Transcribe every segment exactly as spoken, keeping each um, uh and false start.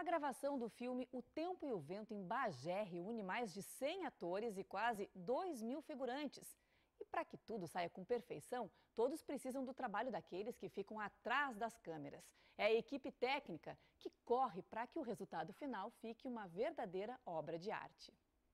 gravação do filme O Tempo e o Vento em Bagé reúne mais de cem atores e quase dois mil figurantes. E para que tudo saia com perfeição, todos precisam do trabalho daqueles que ficam atrás das câmeras. É a equipe técnica que corre para que o resultado final fique uma verdadeira obra de arte.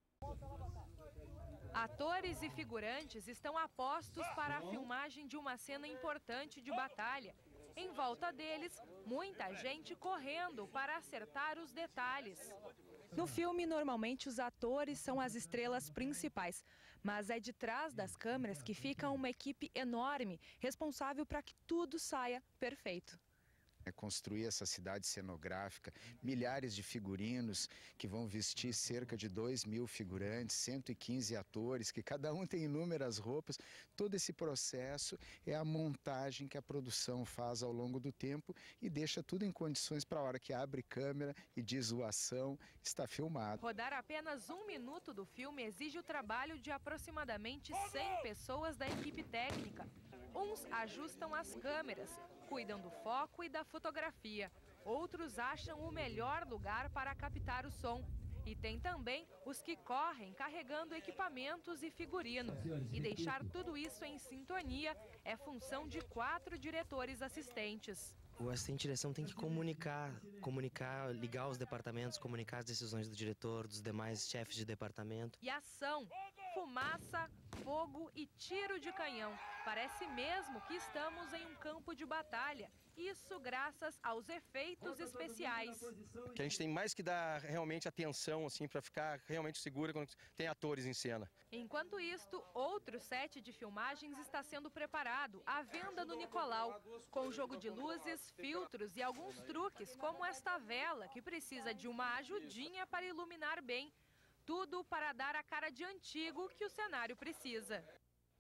Atores e figurantes estão a postos para a filmagem de uma cena importante de batalha. Em volta deles, muita gente correndo para acertar os detalhes. No filme, normalmente os atores são as estrelas principais, mas é de trás das câmeras que fica uma equipe enorme, responsável para que tudo saia perfeito. É construir essa cidade cenográfica, milhares de figurinos que vão vestir cerca de dois mil figurantes, cento e quinze atores, que cada um tem inúmeras roupas. Todo esse processo é a montagem que a produção faz ao longo do tempo e deixa tudo em condições para a hora que abre câmera e diz o ação, está filmado. Rodar apenas um minuto do filme exige o trabalho de aproximadamente cem pessoas da equipe técnica. Uns ajustam as câmeras, cuidam do foco e da fotografia. Outros acham o melhor lugar para captar o som. E tem também os que correm carregando equipamentos e figurino. E deixar tudo isso em sintonia é função de quatro diretores assistentes. O assistente de direção tem que comunicar, comunicar, ligar os departamentos, comunicar as decisões do diretor, dos demais chefes de departamento. E ação, fumaça, fogo e tiro de canhão. Parece mesmo que estamos em um campo de batalha. Isso graças aos efeitos especiais. Que a gente tem mais que dar realmente atenção assim, para ficar realmente segura quando tem atores em cena. Enquanto isto, outro set de filmagens está sendo preparado à venda no Nicolau, com jogo de luzes, filtros e alguns truques, como esta vela, que precisa de uma ajudinha para iluminar bem. Tudo para dar a cara de antigo que o cenário precisa.